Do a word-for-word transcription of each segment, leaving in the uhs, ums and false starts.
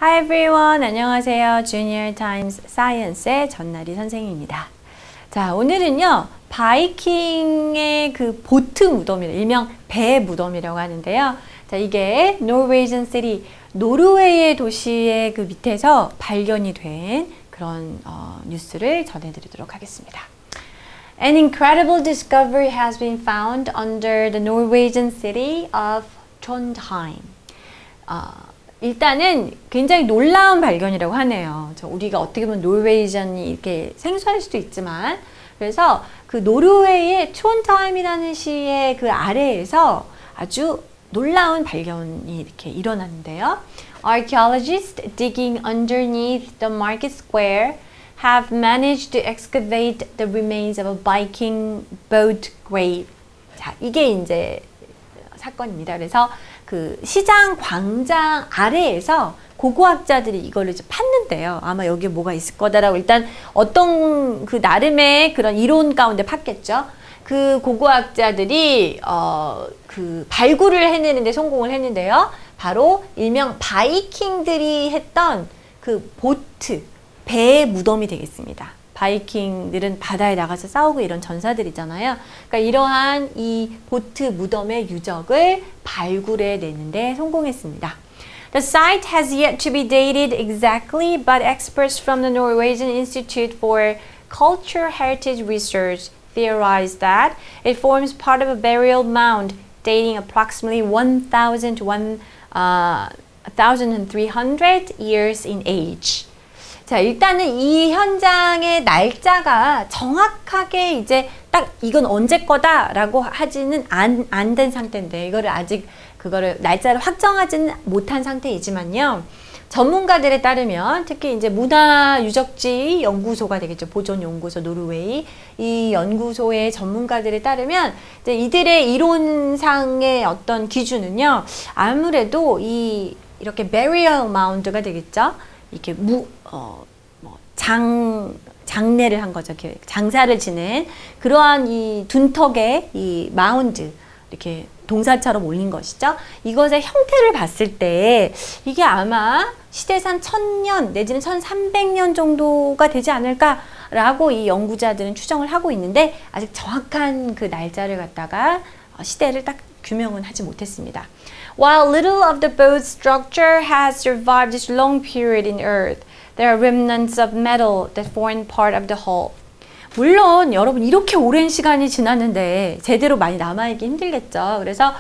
Hi everyone, 안녕하세요. Junior Times Science의 전나리 선생님입니다. 자, 오늘은요, 바이킹의 그 보트 무덤이라, 일명 배 무덤이라고 하는데요. 자, 이게 Norwegian City, 노르웨이의 도시의 그 밑에서 발견이 된 그런 어, 뉴스를 전해드리도록 하겠습니다. An incredible discovery has been found under the Norwegian city of Trondheim. 어, 일단은 굉장히 놀라운 발견이라고 하네요. 저 우리가 어떻게 보면 노르웨이전이 이렇게 생소할 수도 있지만, 그래서 그 노르웨이의 트론타임이라는 시의 그 아래에서 아주 놀라운 발견이 이렇게 일어났는데요. Archaeologists digging underneath the market square have managed to excavate the remains of a Viking boat grave. 자, 이게 이제 사건입니다. 그래서 그 시장 광장 아래에서 고고학자들이 이거를 이제 팠는데요. 아마 여기에 뭐가 있을 거다라고 일단 어떤 그 나름의 그런 이론 가운데 팠겠죠. 그 고고학자들이 어 그 발굴을 해내는데 성공을 했는데요. 바로 일명 바이킹들이 했던 그 보트, 배의 무덤이 되겠습니다. 바이킹들은 바다에 나가서 싸우고 이런 전사들이잖아요. 그러니까 이러한 이 보트 무덤의 유적을 발굴해 내는데 성공했습니다. The site has yet to be dated exactly, but experts from the Norwegian Institute for Cultural Heritage Research theorize that it forms part of a burial mound dating approximately one thousand to one thousand three hundred years in age. 자, 일단은 이 현장의 날짜가 정확하게 이제 딱 이건 언제 거다라고 하지는 안, 안 된 상태인데, 이거를 아직 그거를 날짜를 확정하지는 못한 상태이지만요. 전문가들에 따르면 특히 이제 문화유적지 연구소가 되겠죠. 보존연구소 노르웨이. 이 연구소의 전문가들에 따르면 이제 이들의 이론상의 어떤 기준은요. 아무래도 이 이렇게 burial mound가 되겠죠. 이렇게 무, 어, 뭐, 장, 장례를 한 거죠. 이렇게 장사를 지낸 그러한 이 둔턱의 이 마운드, 이렇게 동사처럼 올린 것이죠. 이것의 형태를 봤을 때 이게 아마 시대산 천년 내지는 천삼백 년 정도가 되지 않을까라고 이 연구자들은 추정을 하고 있는데, 아직 정확한 그 날짜를 갖다가 시대를 딱 규명은 하지 못했습니다. While little of the boat's structure has survived this long period in Earth, there are remnants of metal that form part of the hull. 물론 여러분 이렇게 오랜 시간이 지났는데 제대로 많이 남아있기 힘들겠죠. 그래서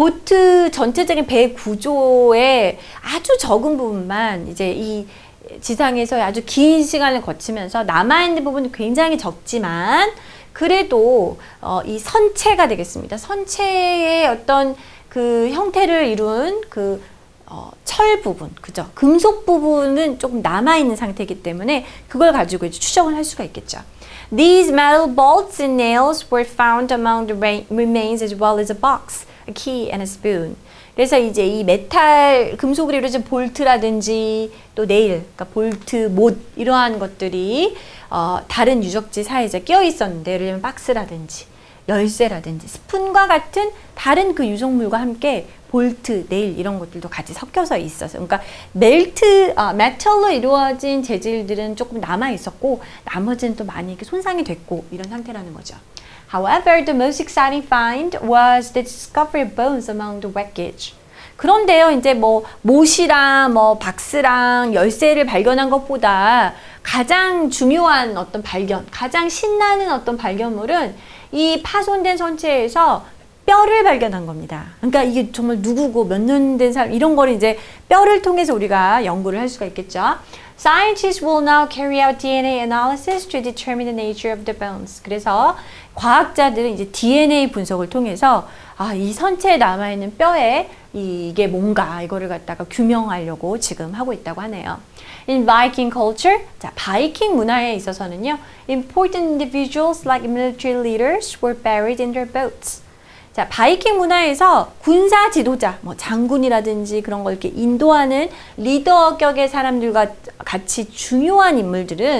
보트 전체적인 배 구조의 아주 적은 부분만 이제 이 지상에서 아주 긴 시간을 거치면서 남아있는 부분이 굉장히 적지만, 그래도 어, 이 선체가 되겠습니다. 선체의 어떤 그 형태를 이룬 그 어, 철 부분, 그죠? 금속 부분은 조금 남아있는 상태이기 때문에 그걸 가지고 이제 추정을 할 수가 있겠죠. These metal bolts and nails were found among the remains as well as a box, a key and a spoon. 그래서 이제 이 메탈, 금속으로 이루어진 볼트라든지 또 네일, 그러니까 볼트, 못 이러한 것들이 어, 다른 유적지 사이에 끼어 있었는데, 예를 들면 박스라든지 열쇠라든지 스푼과 같은 다른 그 유속물과 함께 볼트, 네일 이런 것들도 같이 섞여서 있어서, 그러니까 멜트, 아, 메탈로 이루어진 재질들은 조금 남아 있었고 나머지는 또 많이 이렇게 손상이 됐고 이런 상태라는 거죠. However, the most exciting find was the discovery of bones among the wreckage. 그런데요, 이제 뭐 못이랑 뭐 박스랑 열쇠를 발견한 것보다 가장 중요한 어떤 발견, 가장 신나는 어떤 발견물은 이 파손된 선체에서 뼈를 발견한 겁니다. 그러니까 이게 정말 누구고 몇 년 된 사람, 이런 거를 이제 뼈를 통해서 우리가 연구를 할 수가 있겠죠. Scientists will now carry out 디엔에이 analysis to determine the nature of the bones. 그래서 과학자들은 이제 디엔에이 분석을 통해서 아, 이 선체에 남아있는 뼈에 이게 뭔가 이거를 갖다가 규명하려고 지금 하고 있다고 하네요. In Viking culture, 자, 바이킹 문화에 있어서는요, important individuals like military leaders were buried in their boats. 자, 바이킹 문화에서 군사 지도자, 뭐 장군이라든지 그런 걸 이렇게 인도하는 리더격의 사람들과 같이 중요한 인물들은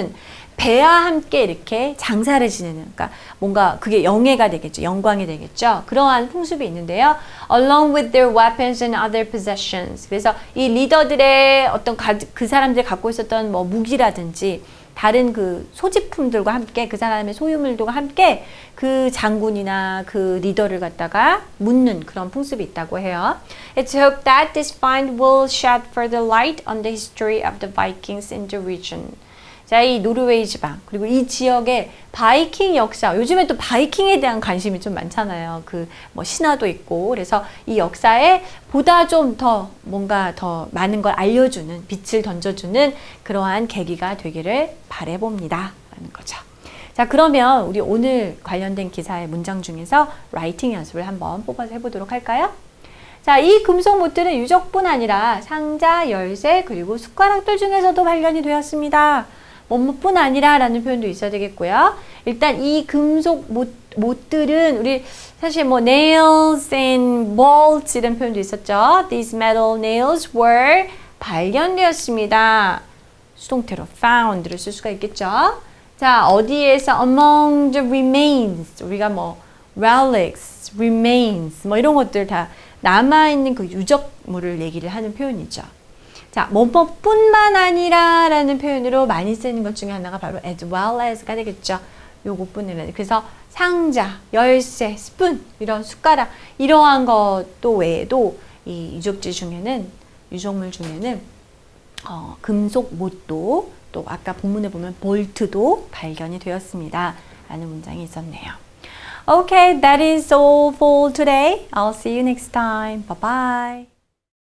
배와 함께 이렇게 장사를 지내는, 그러니까 뭔가 그게 영예가 되겠죠. 영광이 되겠죠. 그러한 풍습이 있는데요. Along with their weapons and other possessions. 그래서 이 리더들의 어떤 가, 그 사람들이 갖고 있었던 뭐 무기라든지 다른 그 소지품들과 함께, 그 사람의 소유물들과 함께 그 장군이나 그 리더를 갖다가 묻는 그런 풍습이 있다고 해요. It's hoped that this find will shed further light on the history of the Vikings in the region. 자, 이 노르웨이 지방, 그리고 이 지역의 바이킹 역사, 요즘에 또 바이킹에 대한 관심이 좀 많잖아요. 그 뭐 신화도 있고, 그래서 이 역사에 보다 좀 더 뭔가 더 많은 걸 알려주는, 빛을 던져주는 그러한 계기가 되기를 바라봅니다. 라는 거죠. 자, 그러면 우리 오늘 관련된 기사의 문장 중에서 라이팅 연습을 한번 뽑아서 해보도록 할까요? 자, 이 금속 못들은 유적뿐 아니라 상자, 열쇠, 그리고 숟가락들 중에서도 발견이 되었습니다. 뭐뿐 아니라 라는 표현도 있어야 되겠고요. 일단 이 금속 못, 못들은 우리 사실 뭐 nails and bolts 이런 표현도 있었죠. These metal nails were 발견되었습니다. 수동태로 found를 쓸 수가 있겠죠. 자, 어디에서 among the remains, 우리가 뭐 relics, remains 뭐 이런 것들 다 남아있는 그 유적물을 얘기를 하는 표현이죠. 자, 뭐뭐뿐만 아니라 라는 표현으로 많이 쓰는 것 중에 하나가 바로 as well as가 되겠죠. 요것뿐이라. 그래서 상자, 열쇠, 스푼, 이런 숟가락, 이러한 것도 외에도 이 유적지 중에는, 유적물 중에는 어, 금속 못도, 또 아까 본문에 보면 볼트도 발견이 되었습니다. 라는 문장이 있었네요. Okay, that is all for today. I'll see you next time. Bye bye.